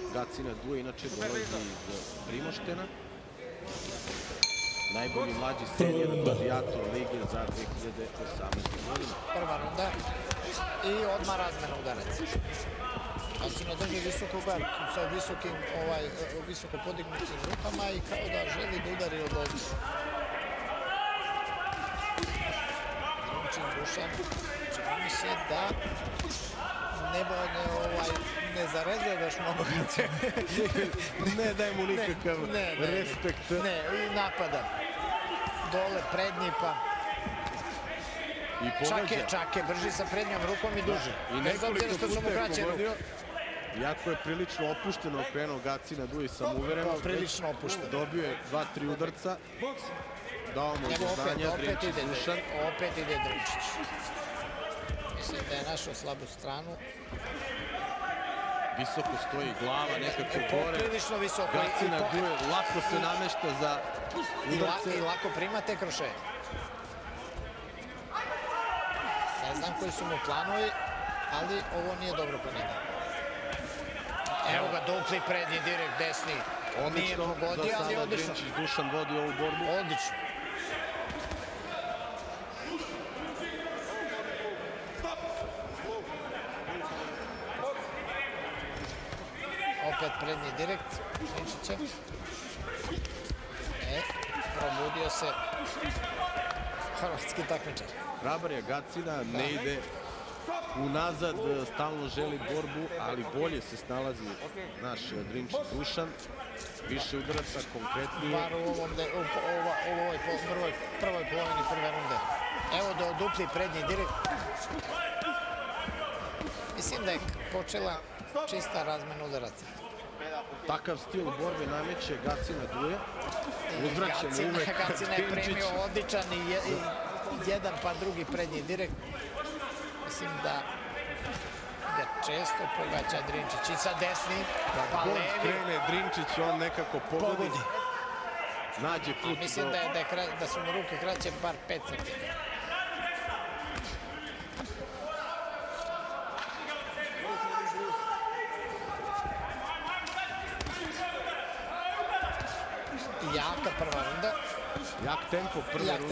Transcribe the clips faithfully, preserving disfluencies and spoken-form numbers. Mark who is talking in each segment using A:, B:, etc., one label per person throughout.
A: Gacina Duje, inače dolazi iz Primoštena. Najbolji mlađi senior gladijator lige za dve hiljade osamnaestu. godinu.
B: Prva runda i odmah razmena udaraca. Gacina drži visoku garku sa visokim, ovaj, visoko podignutim rukama i kao da želi da udari od ovdje. Drinčić Dušan, čini mi se da ne, ne, ovaj, ne zarezuješ mnogo Gacina.
A: Ne daj mu nikakav
B: ne, ne,
A: respekt.
B: Ne, i napada. Dole, prednji pa.
A: I
B: čake, čake, brži sa prednjom rukom i duže.
A: I nekoliko puta je pogodio. Iako je prilično opušteno okrenuo Gacina Duje samouvereno.
B: Prilično opušteno.
A: Dobio je dva, tri udarca. Dao mu doznanja Drinčić Dušan.
B: Opet ide Drinčić. Mislim da je našao slabu stranu.
A: Visoko stoji glava, nekako gore.
B: Prilično visoko.
A: Gacina Duje lako se namešta za udarce.
B: I lako prima te krošeje. Ne znam koji su mu planovi, ali ovo nije dobro po njega. Evo ga, dupli prednji, direkt desni. Nije pogodio, ali je odlično.
A: Drinčić Dušan vodi ovu borbu.
B: Odlično. Opet prednji direkt Drinčića. E, probudio se hrvatski takmičar.
A: Hrabar je Gacina, ne ide unazad, stalno želi borbu, ali bolje se snalazi naš Drinčić Dušan. Više udaraca, konkretnije.
B: Bar u ovoj prvoj polovini prve runde. Evo da odupli prednji direkt. Mislim da je počela čista razmena udaraca.
A: Takav stil borbe nameće Gacina Duje. Uzvraćamo uvek.
B: Gacina je premio odličan i jedan pa drugi prednji direkt. Mislim da ga često pogađa Drinčić i sa desni, pa levi.
A: Kad krene Drinčić, on nekako pogodi. Nađe put.
B: Mislim da su mu ruke kraće bar pet centimetara. Jaka prva runda.
A: Jak tempo prve runde.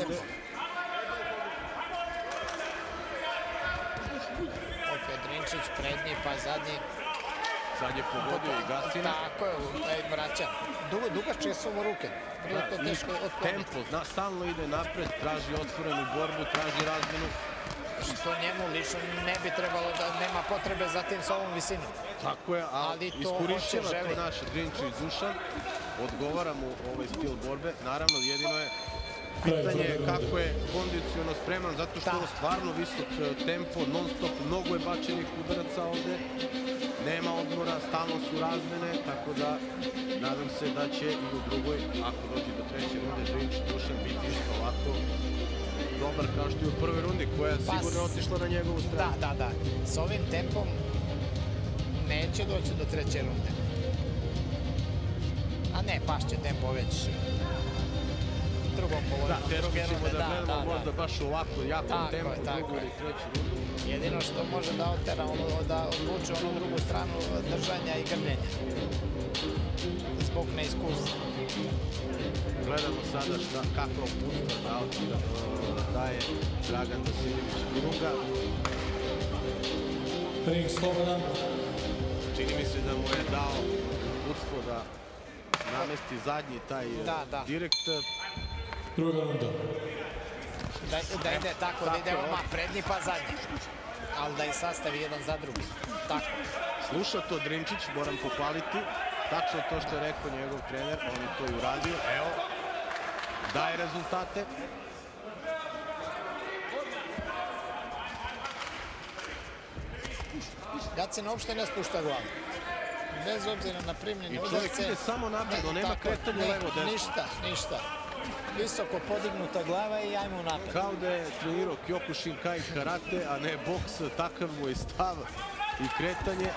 B: Opet Drinčić, prednji pa zadnji.
A: Sad je pogodio i Gacina.
B: Tako je, vraća. Dugačke su mu ruke.
A: Tempo, stalno ide napred, traži otvorenu borbu, traži razmenu.
B: Što njemu lično ne bi trebalo da nema potrebe za tim s ovom visinom.
A: Tako je, ali iskorišćava to naš Drinčić Dušan. Odgovara mu ovaj stil borbe. Naravno, jedino je pitanje je kako je kondiciono spreman, zato što je stvarno visok tempo, non stop, mnogo je bačenih udaraca ovde. Nema odmora, stalno su razmene, tako da nadam se da će i u drugoj, ako dođe do treće runde, Drinčić Dušan biti isto ovako dobar kao što je u prvoj rundi, koja je sigurno otišla na njegovu stranu.
B: Da, da, da. S ovim tempom neće doći do treće runde. A ne, pašće tempo već drugom polovinom.
A: Da, teško ćemo da gledamo možda baš ovako jakom tempu drugu ili treću rundu.
B: Jedino što može da otera, da odluči onu drugu stranu držanja i grljenja. Zbog neiskustva.
A: Gledamo sada kako puta daje Dragan Vasiljević Grunga.
C: Ring slobodan.
A: Čini mi se da mu je dao uputstvo da namesti zadnji taj direkt.
C: Druga runda.
B: Da ide tako, da ide odmah prednji pa zadnji. Ali da i sastavi jedan za drugi. Tako.
A: Sluša to Drinčić, moram pohvaliti. Tačno to što je rekao njegov trener, on je to i uradio. Evo, daje rezultate.
B: Gacina uopšte ne spušta glavu. Bez obzira na primljene udarce.
A: I čovjek ide samo napred, on nema kretanje levo-desno.
B: Ništa, ništa. Visoko podignuta glava i ajmo napred.
A: Kao da je trenirao Kyokushinkai karate, a ne boks, takav mu je stav i kretanje.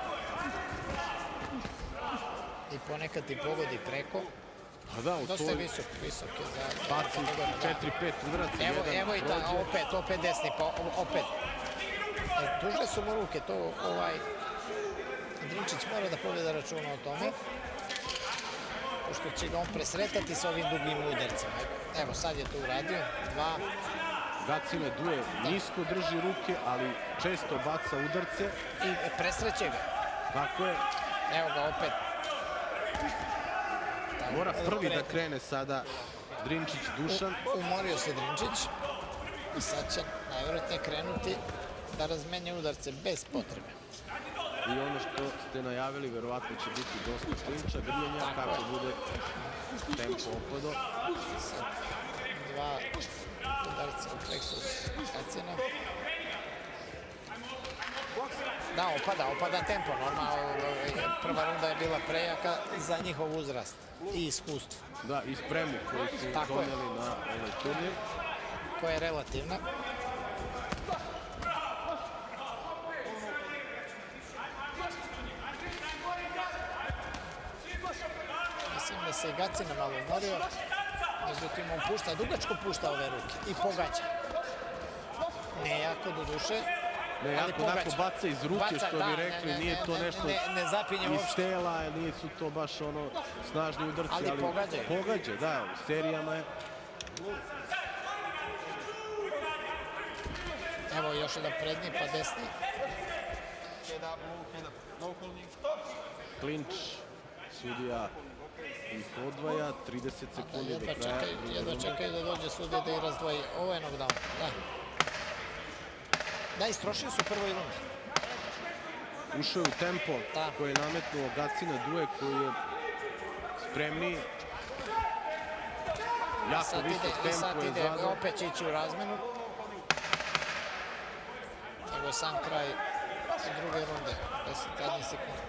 B: I ponekad ti pogodi preko.
A: Pa da, u to...
B: Dosta je visok, visok je za...
A: Baci četiri pet udaraca, jedan prođe.
B: Evo i ta, opet, opet desni, pa opet. Duže su mu ruke, to ovaj... Drinčić mora da povede računa o tome, pošto će ga on presretati sa ovim dugim udarcima. Evo, sad je to uradio. Dva.
A: Gacine Due nisko drži ruke, ali često baca udarce.
B: I presreće ga.
A: Tako je.
B: Evo ga opet.
A: Mora prvi da krene sada Drinčić Dušan.
B: Umorio se Drinčić. I sad će najvjerojatnije krenuti da razmenja udarce bez potrebe.
A: I ono što ste najavili, verovatno će biti dosta klinča, grljenja, kako bude tempo opado.
B: Dva udarca u pleksus Gacina. Da, opada, opada tempo. Normalno, prva runda je bila prejaka za njihov uzrast i iskustvo.
A: Da, i spremu koju su doneli na ovaj turnir.
B: Koja je relativna. Mislim da se i Gacina malo umorio. Međutim, on pušta, dugačko pušta ove ruke i pogađa. Ne jako do duše,
A: ne, jako onako baca iz ruke, što bi rekli, nije to nešto iz tela, nisu to baš ono snažni udarci, ali pogađa, da, u serijama je.
B: Evo još jedan prednji pa desni.
A: Klinč, sudija ih odvaja, trideset sekundi do kraja.
B: Jedva čekaju da dođe sudija da ih razdvoji. Ovo je knockdown, da. Da, istrošio su prvoj rundi.
A: Ušao je u tempo koji je nametnuo Gacina Due, koji je spremniji. Jako visok tempo je zadao.
B: I sad ide, opet će ići u razmenu. Evo sam kraj druge runde, deset zadnjih sekundi.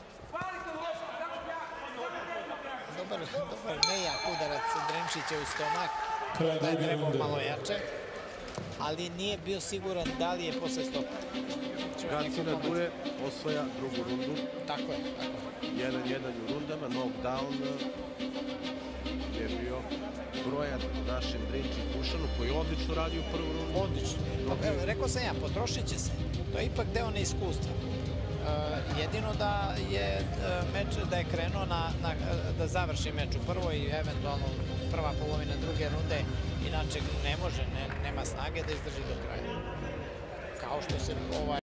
B: Dobar, dobar nejak udarac Drinčića u stomak, da je trebao malo jače, ali nije bio siguran da li je posle stopa.
A: Gacina Due osvaja drugu rundu.
B: Tako je, tako je.
A: jedan jedan u rundama, knockdown je bio brojan našem Drinčić Dušanu, koji je odlično radio u prvu rundu.
B: Odlično. Evo, rekao sam ja, potrošit će se. To je ipak deo neiskustva. Jedino da je meč, da je krenuo da završi meč u prvoj i eventualno prva polovina druge runde, inače ne može, nema snage da izdrži do kraja. Kao što se ovaj